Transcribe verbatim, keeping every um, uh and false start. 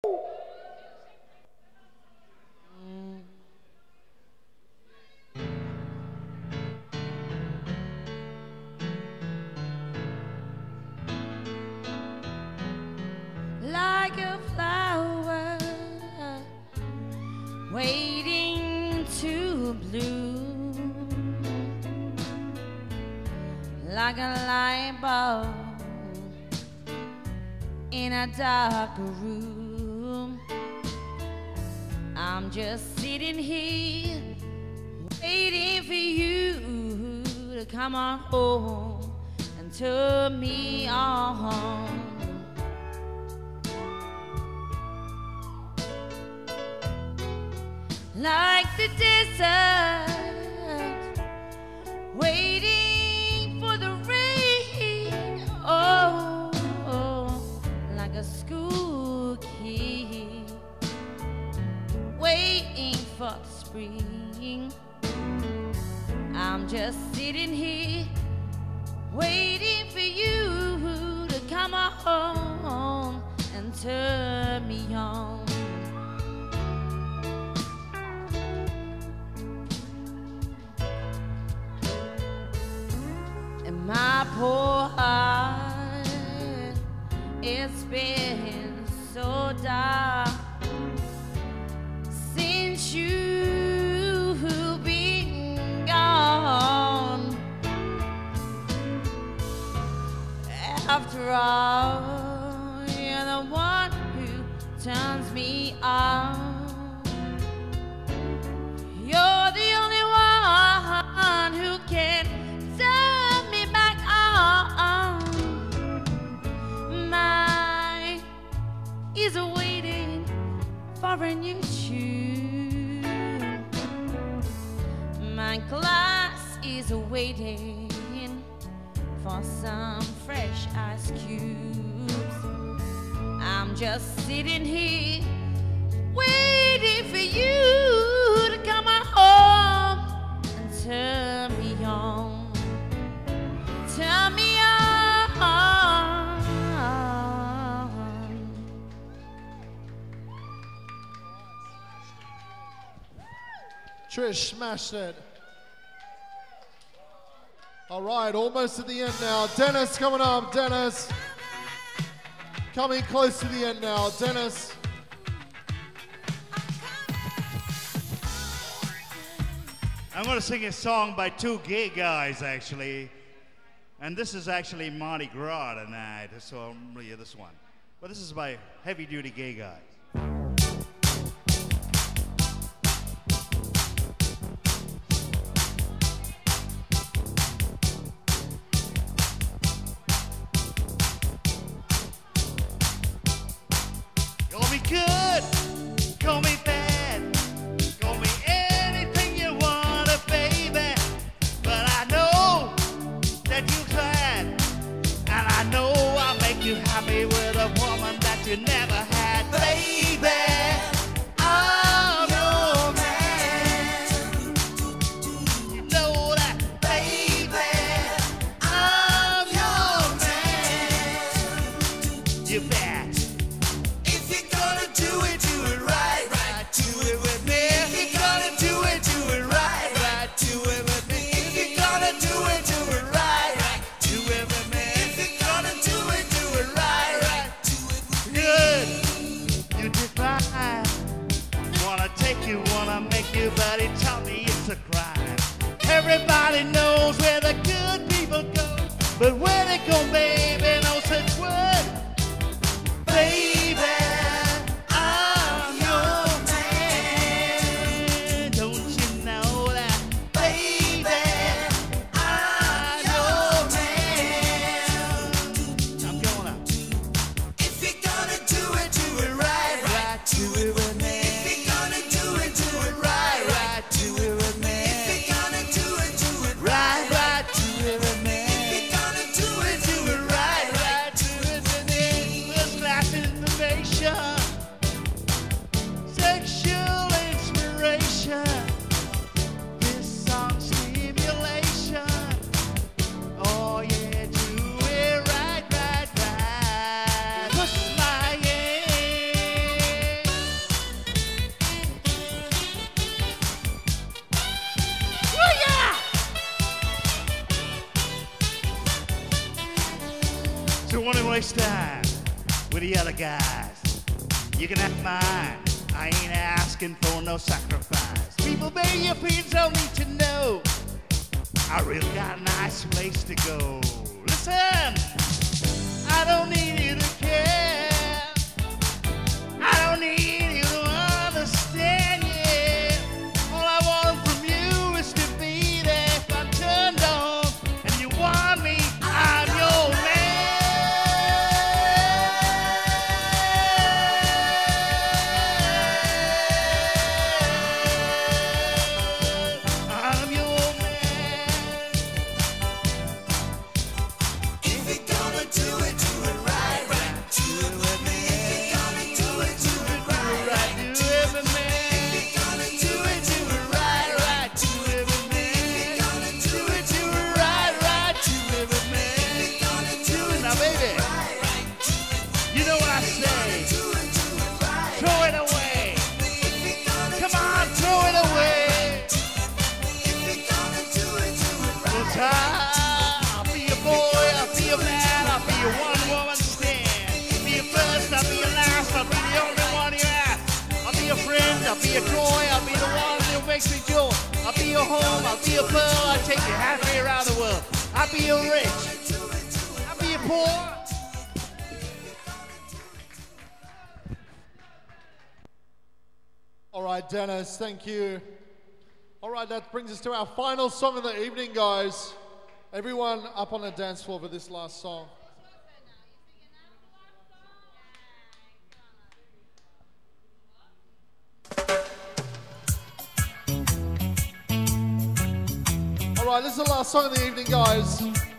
Like a flower waiting to bloom, like a light bulb in a dark room. I'm just sitting here waiting for you to come on home and turn me on. Like the desert, waiting for the rain. Oh, oh, like a school kid, waiting for the spring. I'm just sitting here, waiting for you to come home and turn me on. My poor heart, it's been so dark since you've been gone. After all, you're the one who turns me on. You're the only one who can turn me back on. Mine is waiting for a new tune. My glass is waiting for some fresh ice cubes. I'm just sitting here waiting for you to come home and turn me on. Turn me on. Trish smashed it. All right, almost at the end now. Dennis coming up. Dennis. Coming close to the end now. Dennis. I'm going to sing a song by two gay guys, actually. And this is actually Mardi Gras tonight, so yeah, this one. But this is by heavy-duty gay guys. Call me good, call me bad, call me anything you want, baby. But I know that you tried, and I know I'll make you happy with a woman that you never had, baby. I'm your man. You know that, baby. I'm your man. You bet. If you're gonna do it, do it right, right. Do it with me. If you're gonna do it, do it right, right. Do it with me. If you're gonna do it, do it right, right. Do it with me. If you're gonna do it, do it right, right. Do it with me. Good. You did fine. Wanna take you, wanna make you, but he told me it's a crime. Everybody knows where the good people go, but where they go, baby, no such word. Baby, I'm your man. Don't you know that? Baby, I'm your man. I'm gonna. If you're gonna do it, do it right, right. Do it with me. If you're gonna do it, do it right, right. Do it with me. If you're gonna do it, do it right, right. Do it with me. If you're gonna do it, do it right, right. Do waste time with the other guys. You can have mine, I ain't asking for no sacrifice. People, baby, your friends don't need to know I really got a nice place to go. Listen, I don't need you to care. I don't need you to understand, yeah. All I want from you is to be there if I'm turned on and you want me, I'm your man. I'm your man. If you're gonna do it, do it right, right. Do it with me. If you're gonna do it, do it right, right. Do it with me. If you're gonna do it, do it right, right. Do it with me. If you're gonna do it, do it right, right. Do it with me. If you're gonna do it, now baby, you know what I say. Throw it away. Come on, throw it away. Cause I'll be your boy, I'll be your man, I'll be your one-woman stand. Be your first, I'll be your last, I'll be the only one you ask. I'll be your friend, I'll be your joy, I'll be the one who makes me joy. I'll be your home, I'll be your pearl, I'll take you halfway around the world. I'll be your rich, I'll be your poor. All right, Dennis, thank you. All right, that brings us to our final song of the evening, guys. Everyone up on the dance floor for this last song. All right, this is the last song of the evening, guys.